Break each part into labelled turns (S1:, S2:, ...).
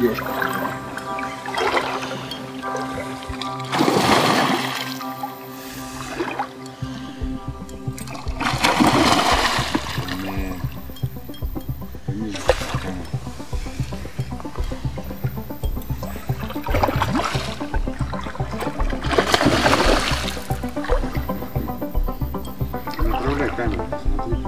S1: Девушка.
S2: Направляй камеру, смотри.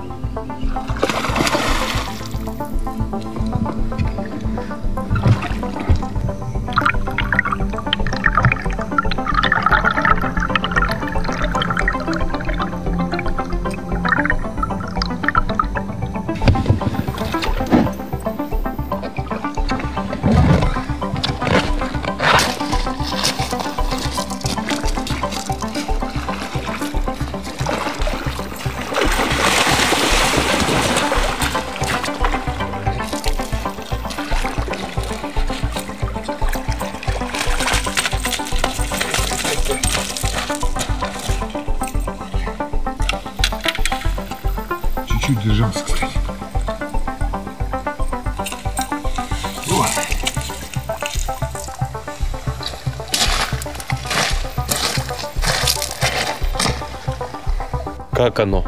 S1: Чуть-чуть держался, кстати. О.
S3: Как оно?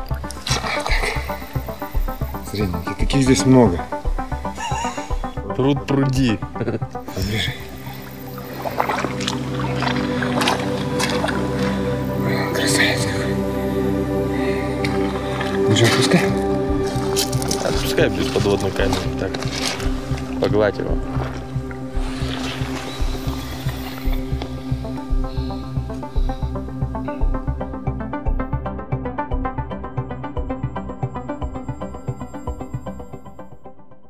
S1: Смотри, таких здесь много.
S3: Пруд пруди.
S1: Поближе. Красавец какой. Ну что, отпускай?
S3: Отпускай без подводной камеры. Так. Погладь его.